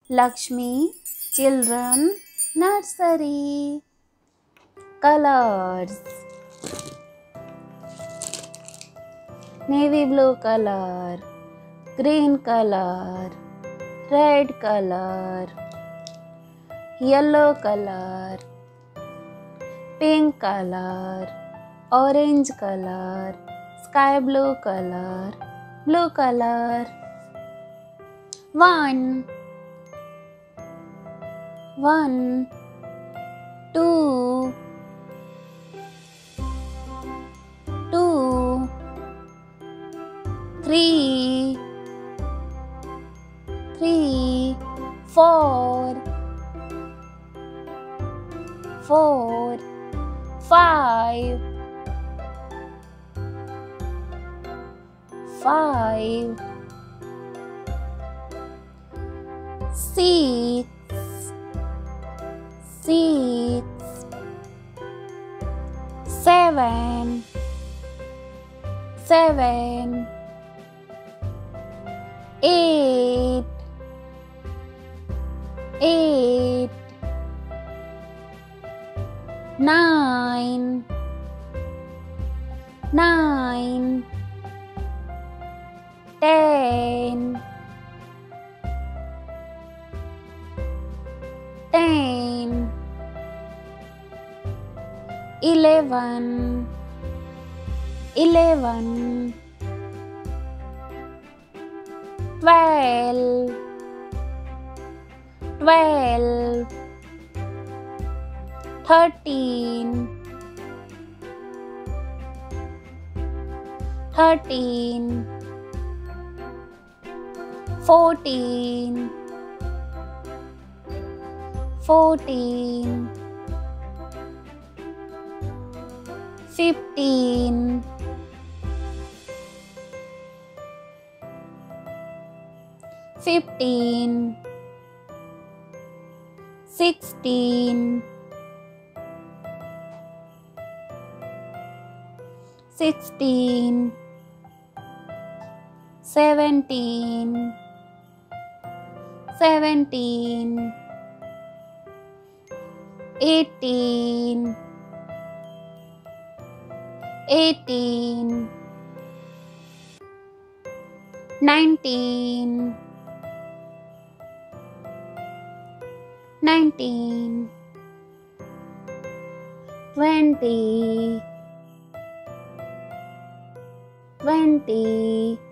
Lakshmi Children Nursery. Colors: navy blue color, green color, red color, yellow color, pink color, orange color, sky blue color, blue color. 1 1 2 2 3 3 4 4 5 5 6 6 7 7 8 8 9 9 10 10 11 11 12 12 13 13 14 14 15 15 16 16 17 17 18 18 19 19 20 20